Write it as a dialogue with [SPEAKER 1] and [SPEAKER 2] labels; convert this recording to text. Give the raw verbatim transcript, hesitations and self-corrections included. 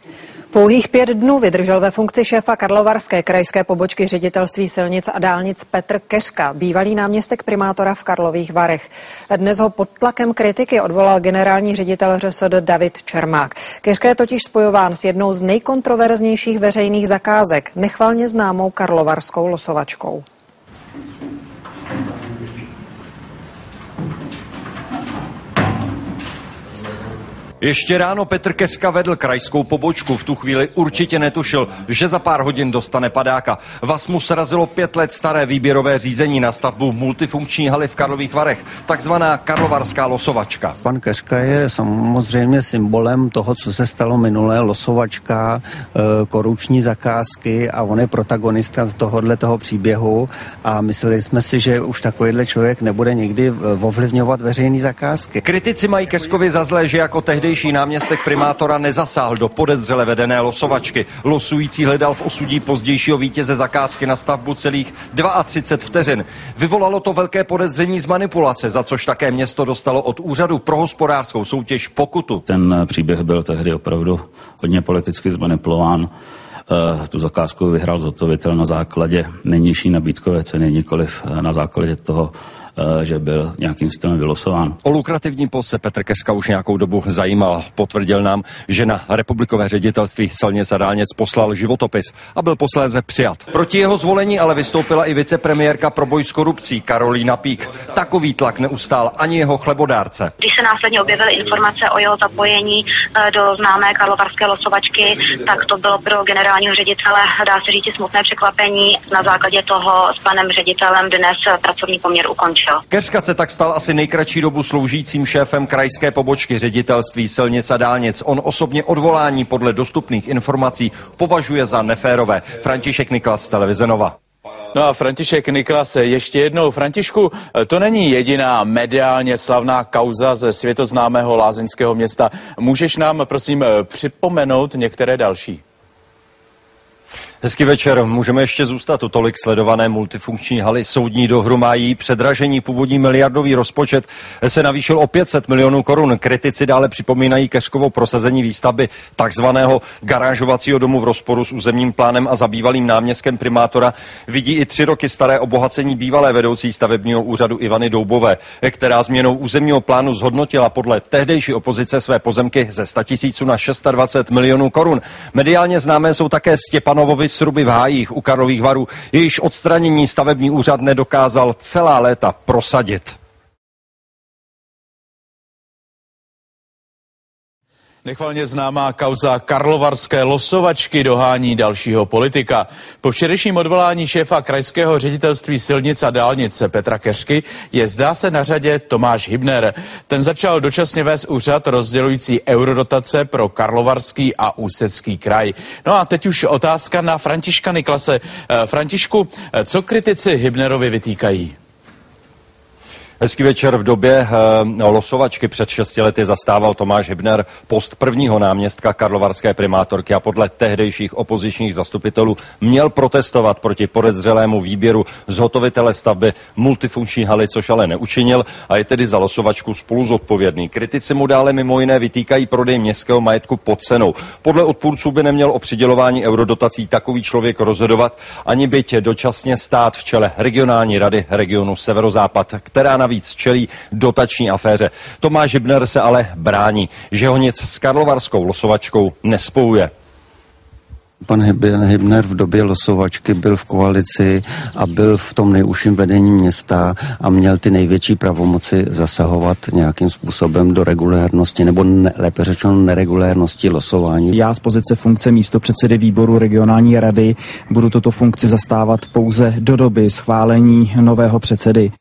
[SPEAKER 1] Pouhých pět dnů vydržel ve funkci šéfa karlovarské krajské pobočky ředitelství silnic a dálnic Petr Keřka, bývalý náměstek primátora v Karlových Varech. Dnes ho pod tlakem kritiky odvolal generální ředitel ŘSD David Čermák. Keřka je totiž spojován s jednou z nejkontroverznějších veřejných zakázek, nechvalně známou karlovarskou losovačkou.
[SPEAKER 2] Ještě ráno Petr Keřka vedl krajskou pobočku. V tu chvíli určitě netušil, že za pár hodin dostane padáka. Vás mu srazilo pět let staré výběrové řízení na stavbu multifunkční haly v Karlových Varech, takzvaná karlovarská losovačka.
[SPEAKER 3] Pan Keřka je samozřejmě symbolem toho, co se stalo minulé, losovačka, korupční zakázky, a on je protagonista z tohohle toho příběhu a mysleli jsme si, že už takovýhle člověk nebude nikdy ovlivňovat veřejné zakázky.
[SPEAKER 2] Kritici mají Keřkovi za zlé, že jako tehdy náměstek primátora nezasáhl do podezřele vedené losovačky. Losující hledal v osudí pozdějšího vítěze zakázky na stavbu celých třicet dva vteřin. Vyvolalo to velké podezření z manipulace, za což také město dostalo od Úřadu pro hospodářskou soutěž pokutu.
[SPEAKER 4] Ten příběh byl tehdy opravdu hodně politicky zmanipulován. Tu zakázku vyhrál zhotovitel na základě nejnižší nabídkové ceny, nikoliv na základě toho, že byl nějakým stylem vylosován.
[SPEAKER 2] O lukrativní post se Petr Keřka už nějakou dobu zajímal. Potvrdil nám, že na republikové ředitelství silnic a dálnic poslal životopis a byl posléze přijat. Proti jeho zvolení ale vystoupila i vicepremiérka pro boj s korupcí Karolína Pík. Takový tlak neustál ani jeho chlebodárce.
[SPEAKER 5] Když se následně objevily informace o jeho zapojení do známé karlovarské losovačky, tak to bylo pro generálního ředitele, dá se říct, smutné překvapení. Na základě toho s panem ředitelem dnes pracovní poměr ukončil.
[SPEAKER 2] Keřka se tak stal asi nejkratší dobu sloužícím šéfem krajské pobočky ředitelství silnic a dálnic. On osobně odvolání podle dostupných informací považuje za neférové. František Niklas, televize Nova.
[SPEAKER 6] No a František Niklas, ještě jednou. Františku, to není jediná mediálně slavná kauza ze světoznámého lázeňského města. Můžeš nám, prosím, připomenout některé další?
[SPEAKER 2] Hezký večer. Můžeme ještě zůstat u tolik sledované multifunkční haly. Soudní dohru má její předražení. Původní miliardový rozpočet se navýšil o pět set milionů korun. Kritici dále připomínají Keřkovo prosazení výstavby takzvaného garážovacího domu v rozporu s územním plánem a zabývalým náměstkem primátora. Vidí i tři roky staré obohacení bývalé vedoucí stavebního úřadu Ivany Doubové, která změnou územního plánu zhodnotila podle tehdejší opozice své pozemky ze sta tisíců na dvacet šest milionů korun. Mediálně známé jsou také Stěpanovovi sruby v Hájích u Karlových Varů, jejíž odstranění stavební úřad nedokázal celá léta prosadit.
[SPEAKER 6] Nechvalně známá kauza karlovarské losovačky dohání dalšího politika. Po včerejším odvolání šéfa krajského ředitelství silnic a dálnice Petra Keřky je zdá se na řadě Tomáš Hybner. Ten začal dočasně vést úřad rozdělující eurodotace pro Karlovarský a Ústecký kraj. No a teď už otázka na Františka Niklase. Františku, co kritici Hybnerovi vytýkají?
[SPEAKER 2] Hezký večer. V době e, losovačky před šesti lety zastával Tomáš Hybner post prvního náměstka karlovarské primátorky a podle tehdejších opozičních zastupitelů měl protestovat proti podezřelému výběru zhotovitele stavby multifunkční haly, což ale neučinil a je tedy za losovačku spolu zodpovědný. Kritici mu dále mimo jiné vytýkají prodej městského majetku pod cenou. Podle odpůrců by neměl o přidělování eurodotací takový člověk rozhodovat, ani byť dočasně stát v čele regionální rady regionu Severozápad, která na víc čelí dotační aféře. Tomáš Hybner se ale brání, že ho nic s karlovarskou losovačkou nespojuje.
[SPEAKER 3] Pan Hybner v době losovačky byl v koalici a byl v tom nejužším vedení města a měl ty největší pravomoci zasahovat nějakým způsobem do regulérnosti, nebo ne, lépe řečeno neregulérnosti losování.
[SPEAKER 7] Já z pozice funkce místopředsedy výboru regionální rady budu tuto funkci zastávat pouze do doby schválení nového předsedy.